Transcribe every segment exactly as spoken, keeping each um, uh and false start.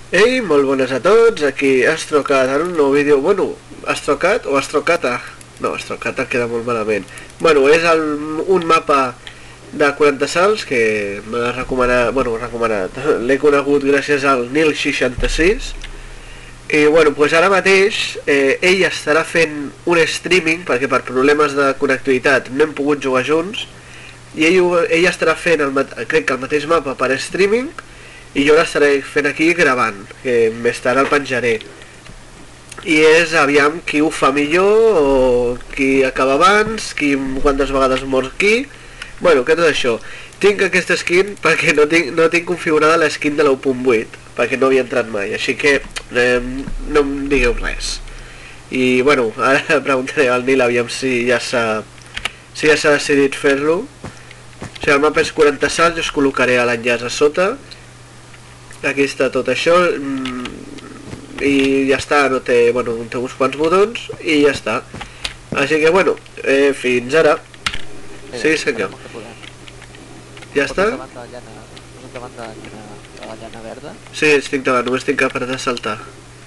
Ei, molt bones a tots, aquí Astrocat en un nou vídeo, bueno, Astrocat o Astrocata? No, Astrocata queda molt malament. Bueno, és el, un mapa de quaranta salts que m'ha recomanat, bueno, recomanat, l'he conegut gràcies al Nil seixanta sis. I bueno, doncs ara mateix eh, ell estarà fent un streaming, perquè per problemes de connectivitat no hem pogut jugar junts, i ell, ell estarà fent, el, crec que el mateix mapa per streaming, i jo l'estaré fent aquí gravant, que més tard el penjaré. I és, aviam, qui ho fa millor, o qui acaba abans, qui, quantes vegades mor qui. Bueno, que tot això. Tinc aquesta skin perquè no tinc, no tinc configurada la skin de l'u punt vuit, perquè no havia entrat mai, així que eh, no em digueu res. I bueno, ara preguntaré al Nil aviam si ja s'ha si ja s'ha decidit fer-lo. O sigui, el mapa és quaranta salts, jo us col·locaré l'enllaç a sota. Aquí està tot això, i ja està, no té, bueno, té uns quants botons, i ja està. Així que, bueno, eh, fins ara. Sí, senyor. Ja està? Posa't davant de la llana verda? Sí, estic davant, només tinc que apretar a saltar.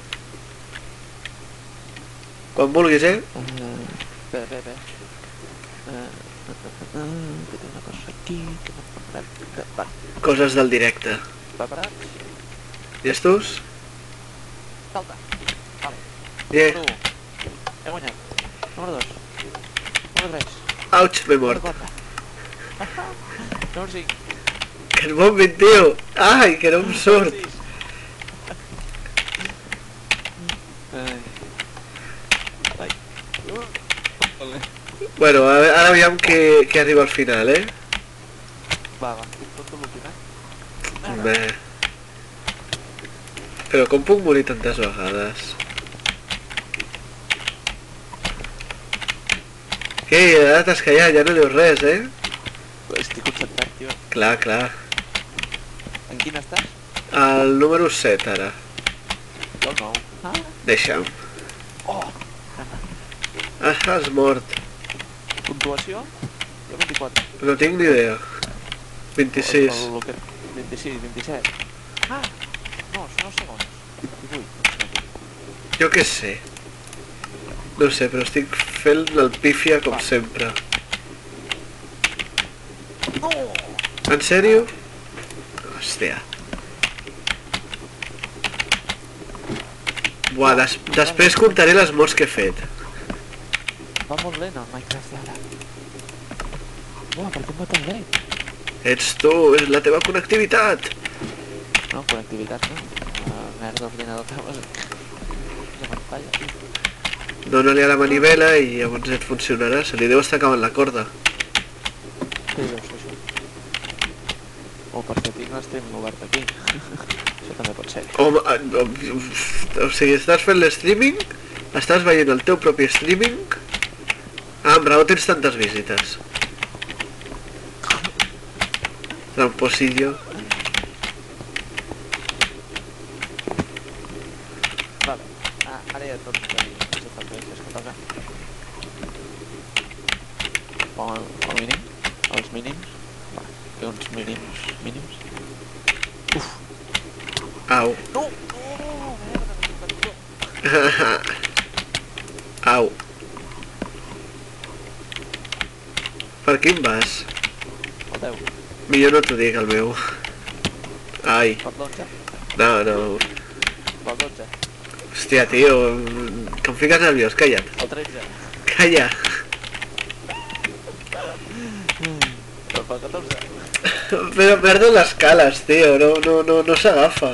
Quan vulguis, eh? Bé, bé, bé. Que té una cosa aquí, que no preparem... Coses del directe. Preparats? Llestos? Salta! Vale. Yeah. Número u. He guanyat. Número dos. Número tres. Auch, m'he mort. Número cinc. Que el bon vint, tio! Ai, que no em surt! Ai. Bueno, ara aviam que, que arriba al final, eh? Va, va. Tot l'últim, eh? Bé. Però com puc morir tantes vegades? Què? Ara t'has callat, ja no dius res, eh? Estic concentrat, tio. Clar, clar. En quin estàs? El número set, ara. El nou. Ah. Deixa'm. Oh! Ah, has mort. Puntuació? Jo vint-i-quatre. No tinc ni idea. vint-i-sis. El, el, el, vint-i-sis, vint-i-set. Ah! No, són els segons. vint-i-vuit. Jo què sé. No sé, però estic fent el pífia com Va. sempre. No! En sèrio? Hòstia. Buah, des després comptaré les morts que he fet. Va molt lent el Minecraft ara. Buah, per què em va tan lent? Ets tu, és la teva connectivitat. No, connectivitat no. La merda ordinador teu és... La pantalla, tio. Dóna-li a la manivela i llavors et funcionarà. Se li deu estar acabant la corda. Què deu ser això? O perquè tinc l'estream obert aquí. Això també pot ser. Home, o, o sigui, estàs fent l'streaming? Estàs veient el teu propi streaming? Ah, amb raó tens tantes visites. Tramposillo. Vale. Ah, ara ja tot tenim. Ja fa tres, és que toca. Pon el, el mínim. Els mínims. Va, té uns mínims. Mínims. Uf. Au. No! No! Merda, no! Au. Per quin vas? El deu. Millor no t'ho dic, el meu. Ai. Pel dotze. No, no. Pel dotze. Hòstia, tio. Que em fiques nerviós, calla't. El tretze. Calla. Pel catorze. Però perdo les cales, tio. No, no, no, no s'agafa.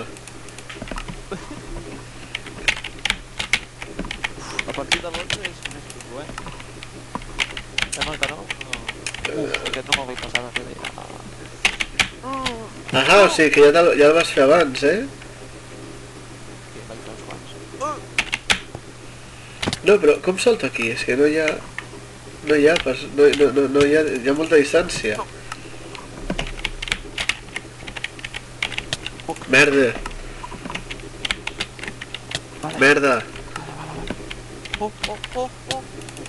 A partir de l'onze és més xulo, eh? Sembla que no? No. Uf, aquest no me'l vull passar de fer bé. Ah, o sigui que ja, te, ja el vas fer abans, eh? Aquí en vaig fer uns quants. No, però com salto aquí? És que no hi ha... No hi ha... Pas, no, no, no, no hi ha... Hi ha molta distància. Merda. Vale. Merda. Oh, oh, oh, oh.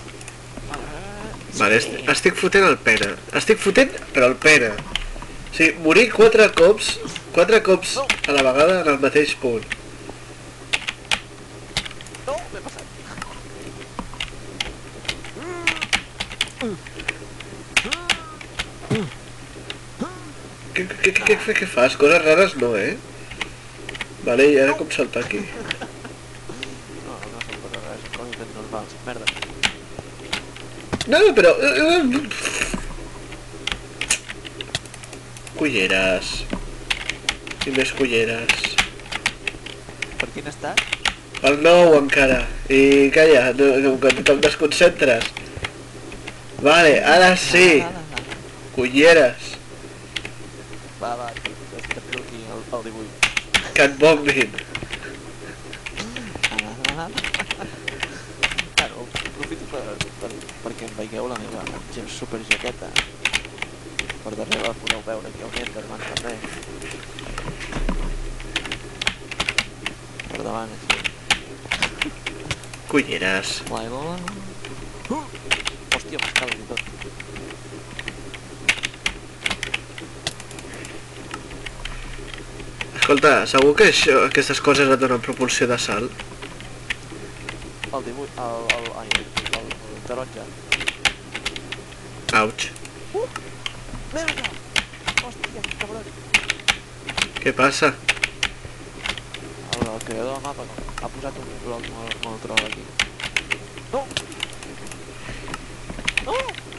Vale, est estic fotent el pena. Estic fotent, però el pena. O sigui, morir quatre cops, quatre cops a la vegada en el mateix punt. què, què, què fas? Coses rares no, eh? Vale, i ara com salta aquí? No, no són coses rares, són coses ben normals. Merda. No, però... Culleres. I més culleres. Per quin estat? El nou encara. I calla, no, no, que te'l desconcentres. Vale, ara sí. Culleres. Va, va, t'espero aquí el, el dibuix. Que et bombin. Claro, aprofito per, per, perquè em veieu la meva super jaqueta. Per darrere la podeu veure aquí el Enderman també. Per davant, així. Culleres. La, la, la. Uh! Hòstia, m'escales i tot. Escolta, segur que això, aquestes coses et donen propulsió de salt? El dibuix, el, el, ai, el, el, el taronja. Ouch. Uh! Merda! Hòstia, cabron. Què passa? El, el creador del mapa ha posat un bloc molt, molt troll aquí. No! No!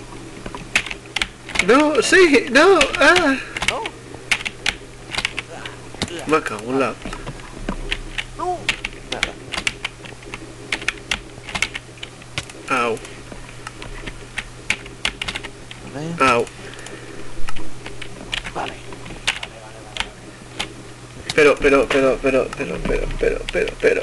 No, sí, no, ah! No! Me cago en la... No! Merda. Au, Vale. au. Vale. Pero, pero, pero, pero, pero, pero, pero, pero, pero...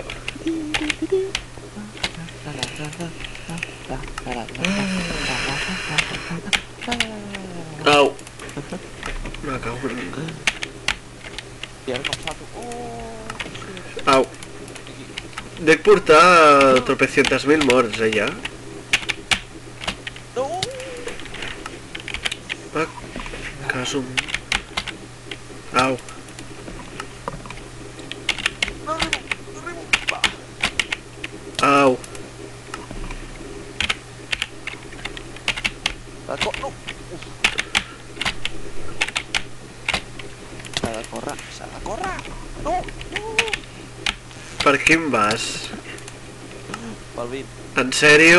Au. Me cago en... I ara com salto... Oh! Au. Dec portar tropecientas mil morts allà. No! Ah, caso... Au. No arribo! No arribo! Va! Au. Va, co... No! Uf! S'ha de córrer! S'ha de córrer! No! No! Per quin vas? Pel vint. En sèrio?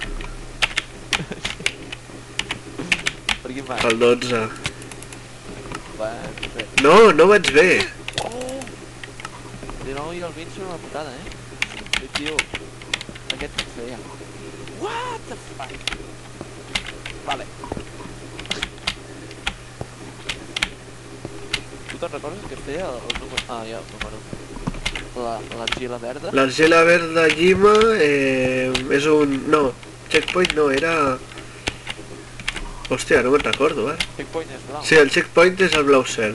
Per quin va? El dotze. Va, no sé. No, no vaig bé. Oh! El dinou i el vint són una putada, eh? Sí, tio. Aquest que feia. What the fuck? Vale. Tu te'n recordes que feia el, el número... Ah, ja, el número... L'argila verda? L'argila verda llima eh, és un... No, checkpoint no, era... Hòstia, no me'n recordo, eh? Checkpoint és blau. Sí, el checkpoint és el blau cel.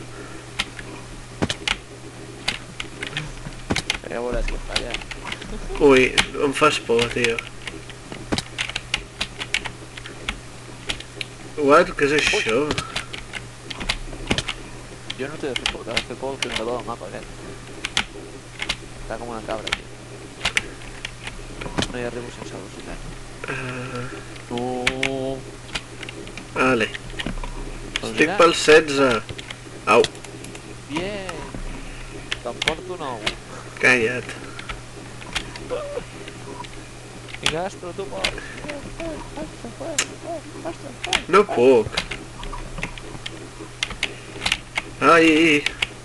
Ja veuràs que falla. Ui, em fas por, tio. What? Què és això? Jo no t'he de fer por, t'he de fer por el creador del mapa aquest. Està com una cabra aquí. No hi arribo sense velocitat. Uh, No. vale. Doncs Estic mira, pel setze. Au, bien. Te'n porto nou. calla't. Vinga, Astro, tu pots. No puc. Ai.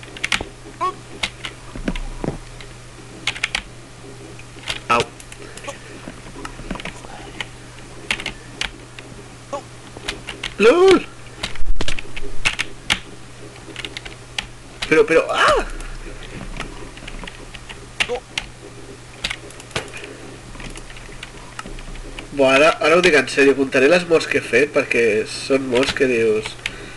Au. LOL. Però, però, ah! No. Bo, ara, ara ho dic en sèrio, comptaré les morts que he fet perquè són morts que dius...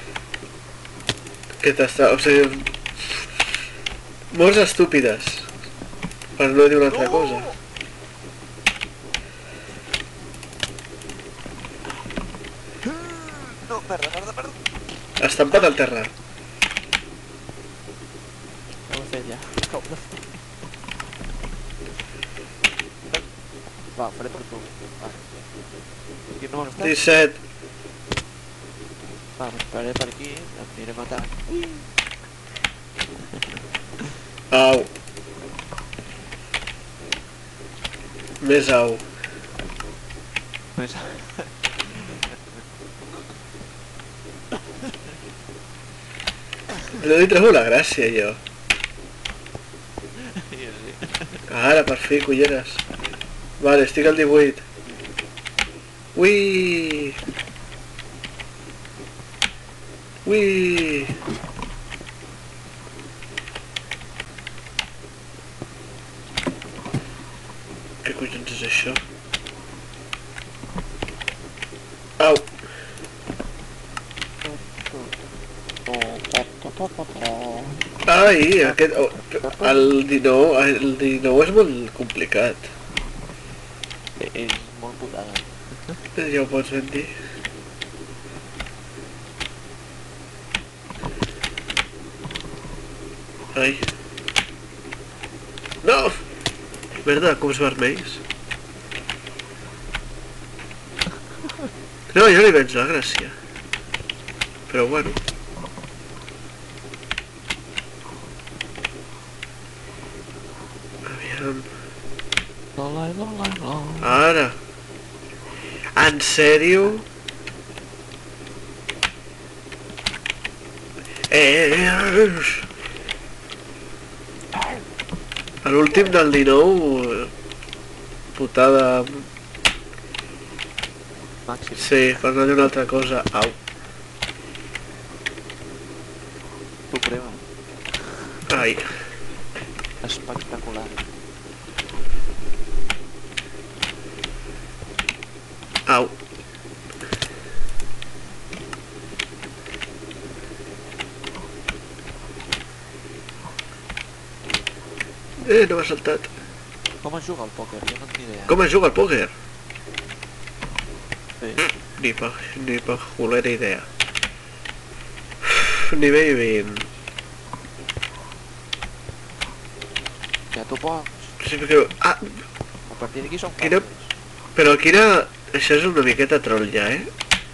Que t'està... O sigui... Morts estúpides. Per no dir una altra cosa. No, merda, merda, merda. Estampat al terra. No ho he fet ja. Com de fet. Va, ho faré per tu. Va. Quin número estàs? disset. Va, m'esperaré per aquí, em aniré matant. Au. Més au. Més... No li trobo la gràcia, jo. Jo sí. Ara, per fi, culleres. Vale, estic al divuit. Ui! Ui! Què collons és això? Au! Ai, aquest... Oh, el dinou, el dinou és molt complicat. És molt putada. Ja ho pots ben dir. Ai. No! Merda, cubs vermells. No, jo li veig la gràcia. Però bueno. Aviam. Lola, lola, lola. Ara. En sèrio? Eh... A l'últim del dinou... Putada... Màxim. Sí, per no dir una altra cosa. Au. Suprema. Ai. Espectacular. Au. Eh, no m'ha saltat. Com es juga al pòquer? Jo no en tinc idea. Com es juga al pòquer? Sí. Ni pa, ni pa culera idea. Nivell vint. Ja t'ho pots. Sí, perquè... Ah, A partir d'aquí són Quina- fàcils. però quina... Això és una miqueta troll ja, eh?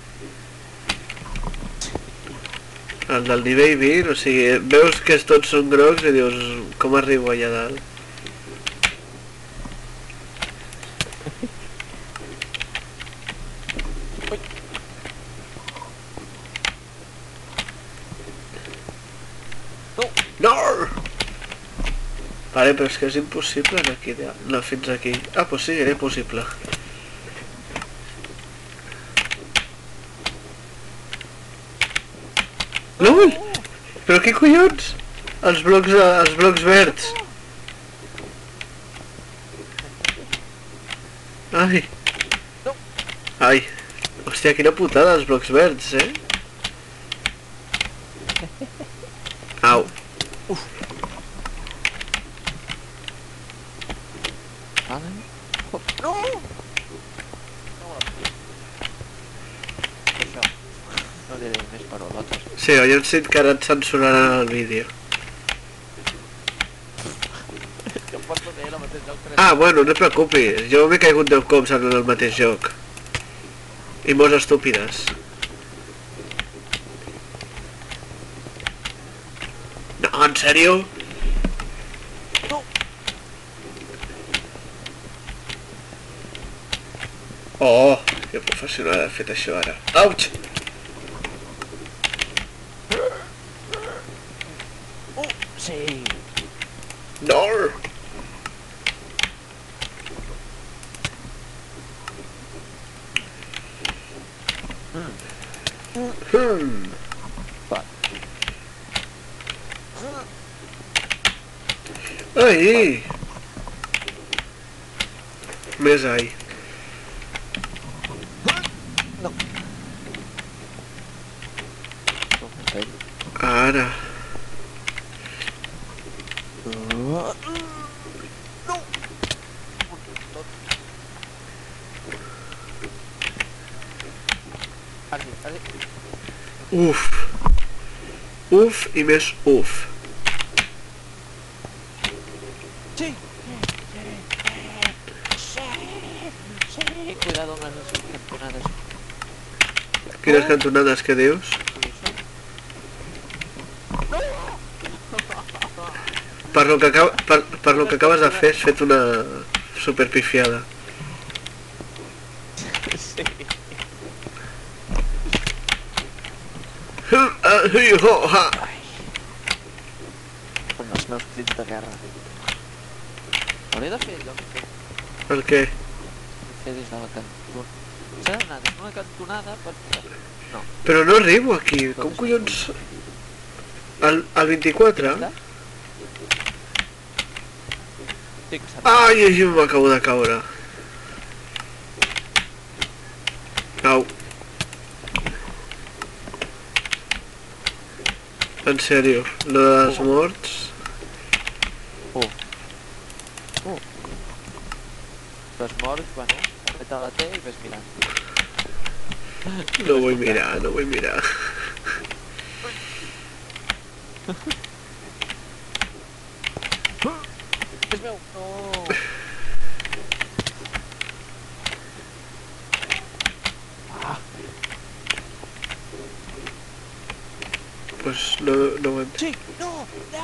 El del nivell vint, o sigui, veus que tots són grocs i dius, com arribo allà dalt? No! No! Vale, però és que és impossible anar aquí, anar fins aquí. Ah, pues sí, era possible. LOL! Però què collons? Els blocs, eh, els blocs verds. Ai. No. Ai. Hòstia, quina putada els blocs verds, eh? Au. Vale. Oh, no! No! Això. No diré més parolotes. Sí, jo em sent que ara et censuraran el vídeo. Jo em porto que el mateix joc tres. Ah, bueno, no et preocupis. Jo m'he caigut deu cops en el mateix joc. I molts estúpides. No, en sèrio? No! Oh, que professional ha fet això ara. Auig! Oh! Sí! No! Hmm. Va. Ai! Més ai. No! No, Ara. no! Ardi, ardi. Uf. Uf i més uf. Sí! Sí! Sí! Cuidado amb les cantonades. Quines cantonades que dius? Per lo que, acaba, per, per lo que acabes de fer has fet una superpifiada. Sí. Són els meus crits de guerra. Hauria de fer allò que fer. El què? Fer des de la cantonada. S'ha d'anar des d'una cantonada per... No. Però no arribo aquí, com collons... El, el vint-i-quatre? Estic cercant. Ai, ai, m'acabo de caure. Au. En sèrio, lo de les morts... Oh. Oh. Les morts, bueno, apreta la T i ves mirant. No vull mirar, no vull mirar. És meu! No! Ah! Pues no, no ho entenc. Sí! No! No!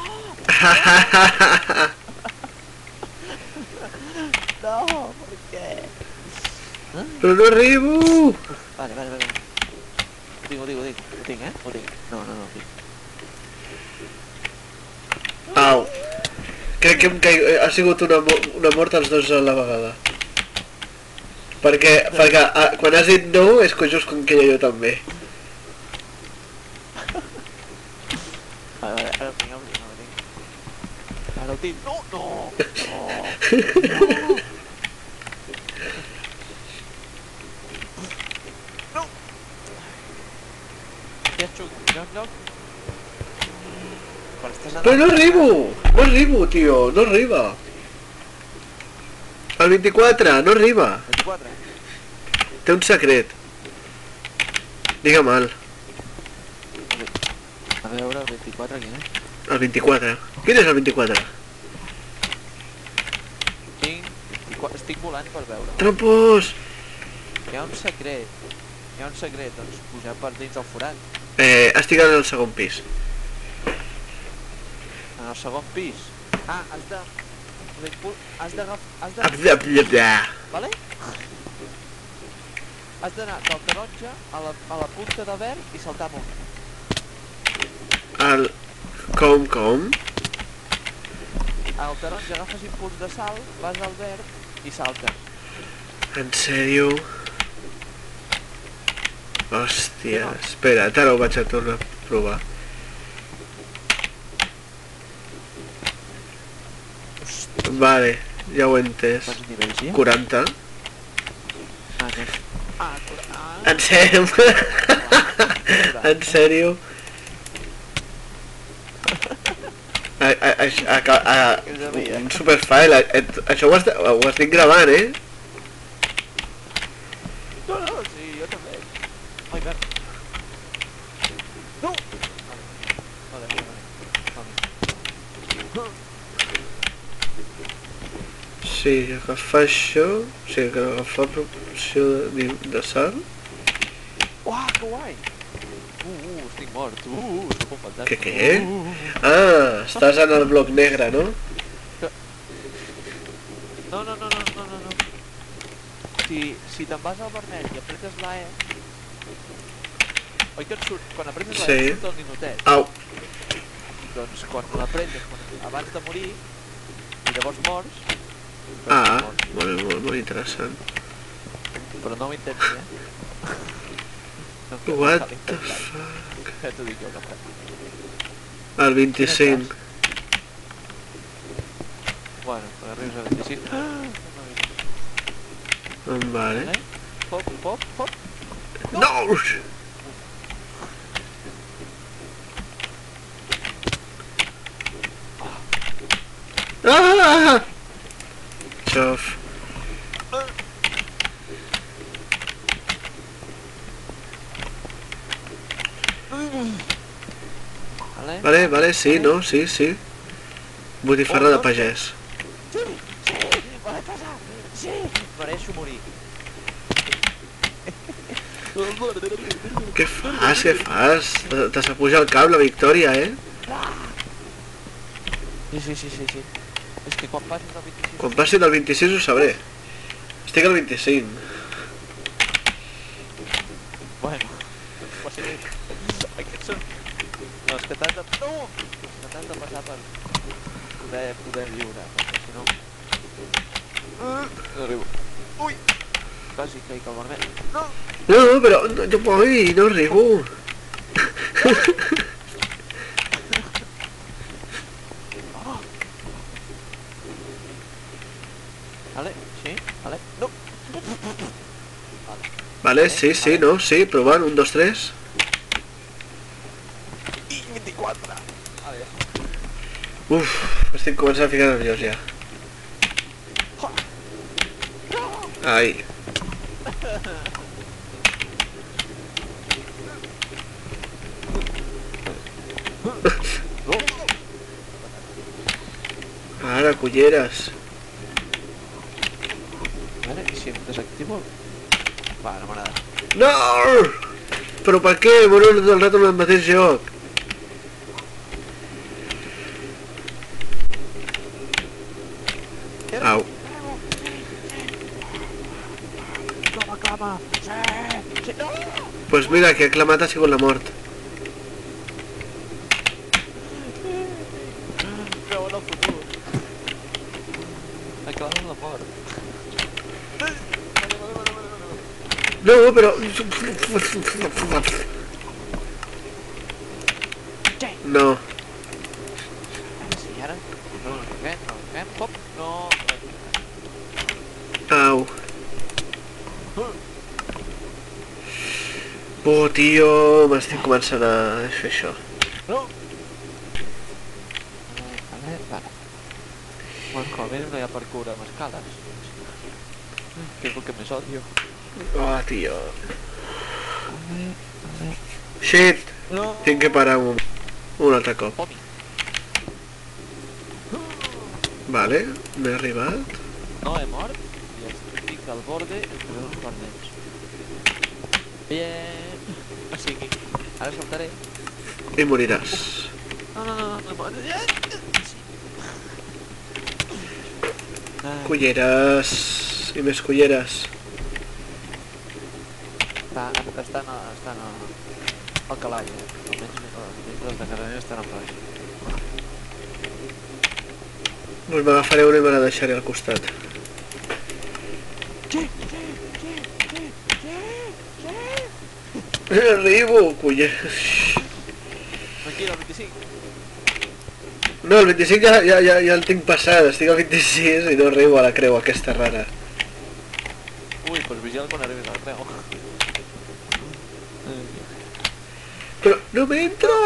No! Per què? Però no arribo! Vale, vale, vale. Ho tinc, ho tinc, ho tinc. Ho tinc, eh? Ho tinc. No, no, no, ho tinc. Au. Crec que em caig... ha sigut una, mo una mort els dos a la vegada. Perquè, perquè a, quan has dit no és just com que jo també. Vale, vale, ara ho tinc, ara ho tinc, ara ho tinc. Ara ho tinc. No, no! No! No! Ja xuc, lloc, lloc. Quan estàs a... Però no arribo! No arribo, tio, no arriba. El vint-i-quatre, no arriba. vint-i-quatre. Té un secret. Digue'm el. A veure, el vint-i-quatre, quin és? El vint-i-quatre. Quin és el vint-i-quatre? Tinc... Estic volant per veure. Trampos! Hi ha un secret. Hi ha un secret, doncs pujar per dins del forat. Eh, estic en el segon pis. En el segon pis. Ah, has de... Has d'agafar... Has de... Vale? Has d'anar del taronja a la, a la punta de verd i saltar amunt. El... Com, com? Al taronja agafes impuls de salt, vas al verd i saltes. En sèrio? Hòstia, espera, ara ho vaig a tornar a provar. Vale, ja ho he entès. Quants nivells hi ha? quaranta. Ah, no. Ah, quaranta. En sèrio? En sèrio? A, a, a, a, a, un superfile, a, a, això ho, est, ho estic gravant, eh? No, no, sí, jo també. Ai, verd. No! Vale, vale, vale. Sí, agafar això... Sí, que agafar proporció de, de sal. Uah, que guai! Uh, uh, estic mort. Uh, uh, soc un fantasma. Què, què? Uh, uh, uh. Ah, estàs en el bloc negre, no? No, no, no, no, no, no, no. Si, si te'n vas al vermell i apretes la E... Oi que et surt... Quan apretes la E Sí. et surt el ninotet. Au. Doncs quan l'apretes quan, abans de morir i llavors mors... Doncs Ah, mors. molt, molt, molt interessant. Però no ho intenti, eh? No, que no What cal the intentar. fuck? Ja t'ho dic jo, que fa. El vint-i-cinc. Bueno, quan arribes a vint-i-sis... Ah! Vale. Vale? Hop, hop, hop. No! Ah! Xof. Vale? Vale, vale, sí, no, sí, sí. Botifarra de pagès. Sí, sí, m'ha passat, sí, mereixo morir. Què fas, què fas? T'has de pujar al cap la victòria, eh? Sí, sí, sí, sí, sí. És que quan passis del vint-i-sis... Quan passi del vint-i-sis ho sabré. Estic al vint-i-cinc. Bueno, quasi bé. Aquests són... No, és que t'has de... No! És que t'has de passar per poder, poder viure, perquè si no... No arribo. Ui! Quasi caic al vermell. No! No, però... No, no, ui, no arribo. Oh. Vale, sí, vale. No! Vale. Vale, sí, sí, no, sí, provant, un, dos, tres. I vint-i-quatre! Vale, ja. Uf, estic començant a ficar nerviós ja. Ai. Ara, culleres. Vale, i si em desactivo... Va, no m'agrada. No! Però per què? Morir tot el rato en el mateix joc. Au. No m'aclama! Sí! Sí! No! Pues mira, que ha clamat ha sigut la mort. Veu en el futur. Aclama la mort. No, però... No. Sí, ara... No, no toquem, no toquem, hop, no... Au. Oh, tio, m'estic començant a fer això. No! Vale, vale. Bueno, com a mínim no hi ha parkour amb escales. Que és el que més odio. Oh, tio. Vale, vale... Shit! No! Tinc que parar un, un altre cop. Pomi! Vale, m'he arribat. No he mort i estic al borde entre dos guardians. Bien! O sigui, ara saltaré. I moriràs. No, no, no, no, no, no. Sí. Ai, Culleres. I més culleres. està, estan, a, estan a, al calaix, eh? Almenys, almenys les de casa meva estan al calaix. Doncs m'agafaré una i me la deixaré al costat. Sí, sí, sí, sí, sí, sí. Arribo, culleres. Tranquil, el vint-i-cinc. No, el vint-i-cinc ja, ja, ja, ja el tinc passat. Estic al vint-i-sis i no arribo a la creu aquesta rara. Ui, doncs vigila quan arribis a la creu. Però no m'entra!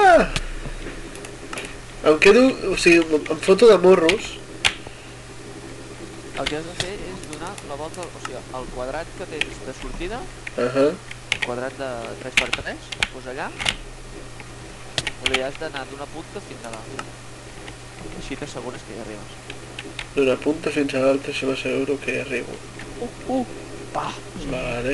Em quedo... O sigui, em foto de morros. El que has de fer és donar la volta, o sigui, el quadrat que tens de sortida, Ahà. el quadrat de tres per tres, doncs allà, li has d'anar d'una punta fins a l'altra. Així t'assegures que hi arribes. D'una punta fins a l'altra se m'asseguro que hi arribo. Uh, uh, pa! Vale.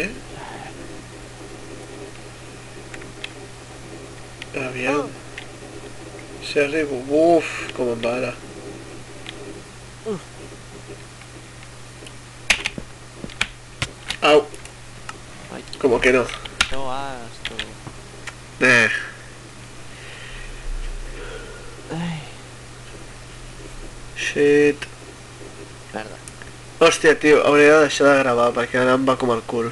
Aviam. Si arribo... Uf, com em va ara. Au. Ai, Como que no. no has, tu. Eh. Ai, Shit. merda. Hòstia, tio, hauria de deixar de gravar perquè ara em va com el cul.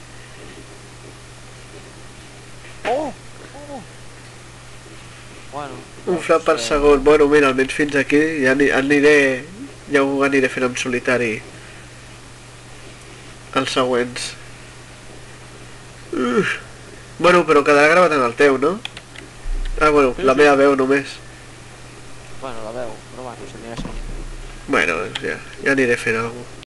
Oh! Oh! Bueno... Un frap per segon. Bueno, mira, almenys fins aquí ja ani- aniré... Ja ho aniré fent en solitari. Els següents. Uf. Bueno, però quedarà gravat en el teu, no? Ah, bueno, la meva veu només. Bueno, la veu, però bueno, s'anirà sent. Bueno, ja, ja aniré fent alguna cosa.